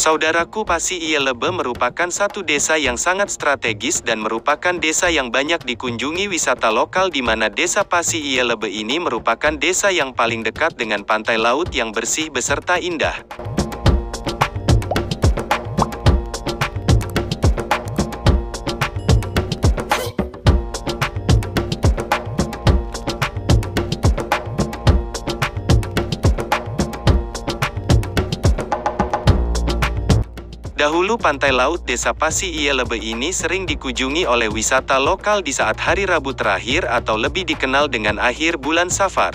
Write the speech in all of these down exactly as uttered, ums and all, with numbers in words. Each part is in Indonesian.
Saudaraku, Pasi Iyelebe merupakan satu desa yang sangat strategis dan merupakan desa yang banyak dikunjungi wisata lokal, di mana desa Pasi Iyelebe ini merupakan desa yang paling dekat dengan pantai laut yang bersih beserta indah. Dahulu pantai laut desa Pasi Iyelebe ini sering dikunjungi oleh wisata lokal di saat hari Rabu terakhir atau lebih dikenal dengan akhir bulan Safar.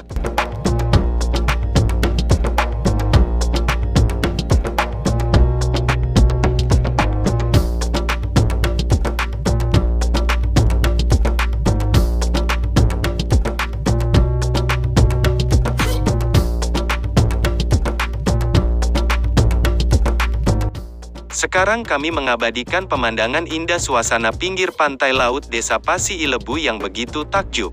Sekarang kami mengabadikan pemandangan indah suasana pinggir pantai laut desa Pasi Iyelebe yang begitu takjub.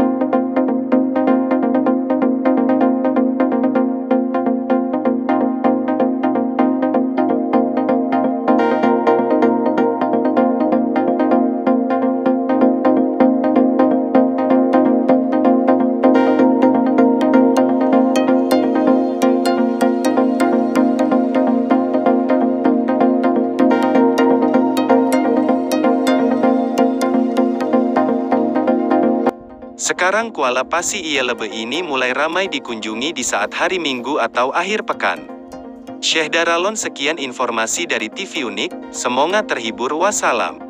Sekarang Kuala Pasi Iyelebe ini mulai ramai dikunjungi di saat hari Minggu atau akhir pekan. Syekh Daralon, sekian informasi dari T V Unik, semoga terhibur, wassalam.